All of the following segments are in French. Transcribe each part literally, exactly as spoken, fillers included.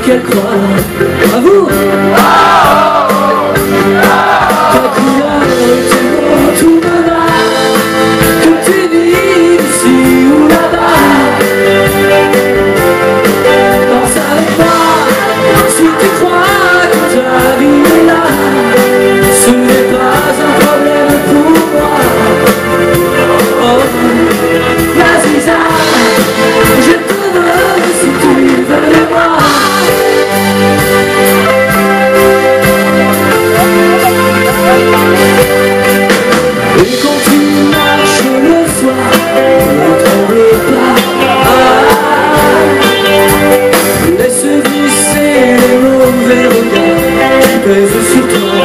qu'elle croit. À vous. Ta couleur est tellement tout banal, que tu vis ici ou là-bas. Danse avec moi si tu crois que ta vie est là. Ce n'est pas un problème pour moi. Oh, vas-y ça, je te donne si tu veux de moi. Et quand tu marches le soir, ne tremble pas. Ah, laisse glisser les mauvais regards qui pèsent sur toi.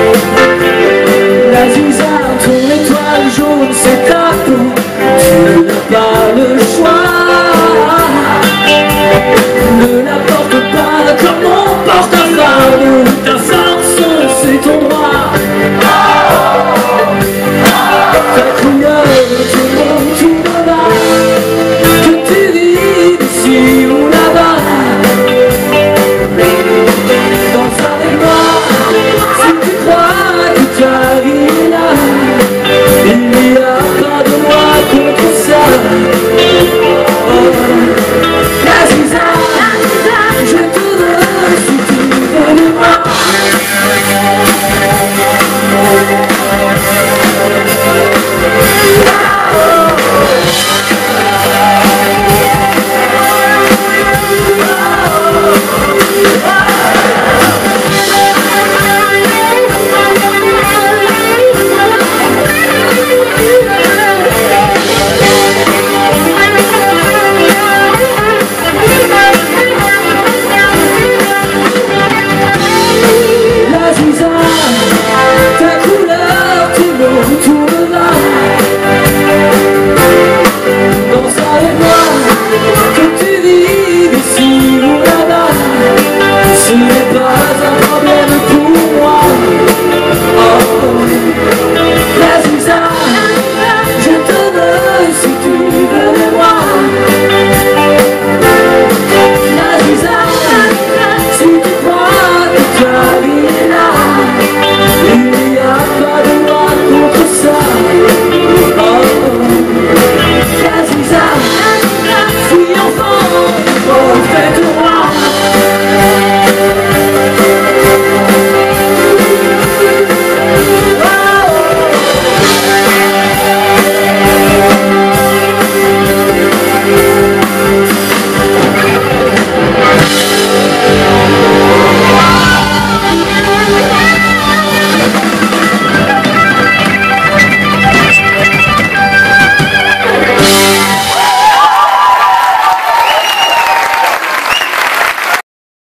La Ziza, ton étoile jaune, c'est ta peau, tu n'as pas le choix. Ne la porte pas comme on porte un fardeau. Ta force, c'est ton droit. Ta couleur, tout le monde, tout là-bas. Que tu vives ici ou là-bas. Danse avec moi si tu crois que ta vie est là. Il n'y a pas de loi contre ça. Oh, la Ziza, je te donne si tu veux de moi. Oh,